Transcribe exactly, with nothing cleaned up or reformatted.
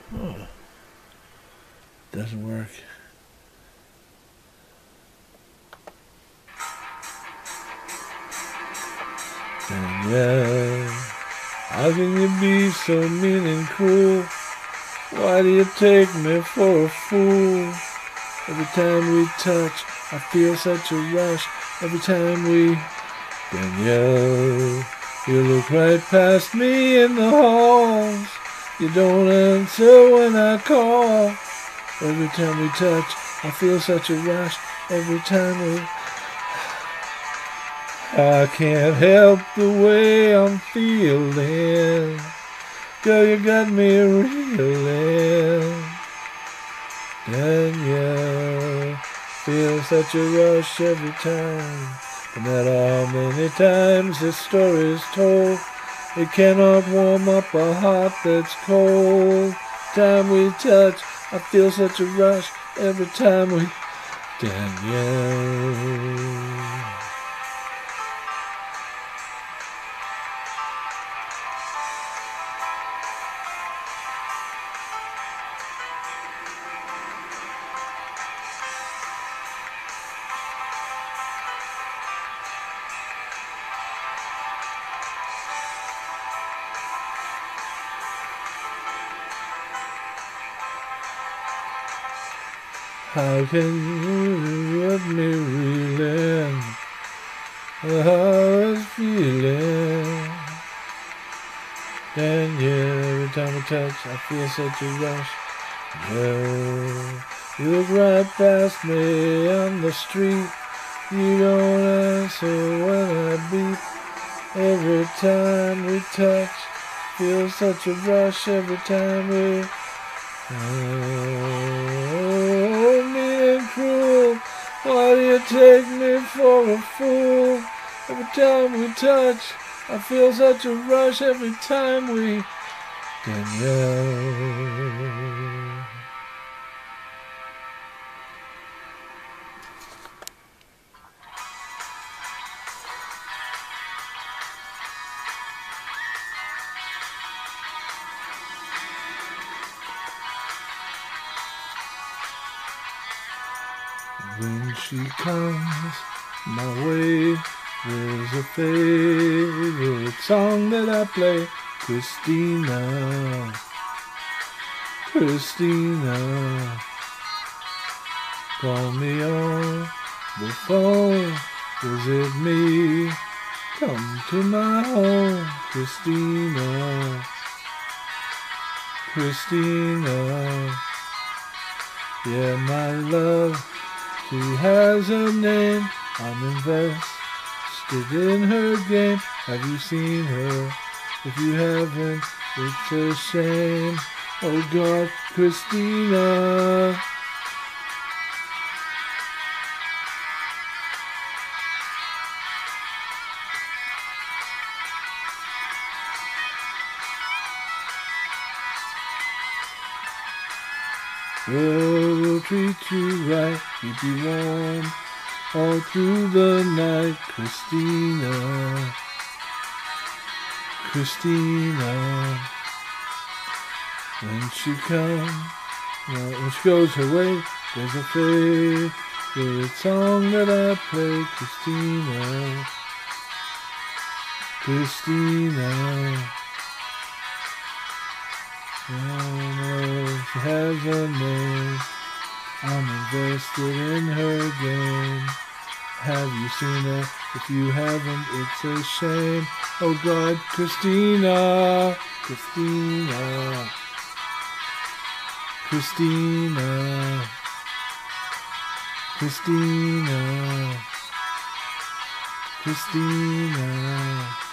Oh, doesn't work. Danielle, how can you be so mean and cruel? Why do you take me for a fool? Every time we touch, I feel such a rush. Every time we... Danielle, you look right past me in the halls. You don't answer when I call. Every time we touch, I feel such a rush. Every time we... I can't help the way I'm feeling. Girl, you got me reeling. Danielle, feel such a rush every time. No matter how many times this story is told, it cannot warm up a heart that's cold. Time we touch, I feel such a rush every time we... Danielle. How can you let me reeling? How I was feeling. Danielle, every time we touch, I feel such a rush. Well, you look right past me on the street. You don't answer when I beat. Every time we touch, feel such a rush every time we... Oh, mean and cruel, why do you take me for a fool? Every time we touch, I feel such a rush every time we... Danielle. When she comes my way, there's a favorite song that I play. Christina, Christina, call me on the phone. Is it me? Come to my home, Christina, Christina. Yeah, my love. She has a name, I'm invested in her game. Have you seen her? If you haven't, it's a shame. Oh God, Christina. Well, we'll treat you right, keep you warm all through the night, Christina, Christina. When she comes, well, when she goes her way, there's a favorite song that I play, Christina, Christina. Oh, she has a name, I'm invested in her game. Have you seen her? If you haven't, it's a shame. Oh God, Christina, Christina, Christina, Christina, Christina.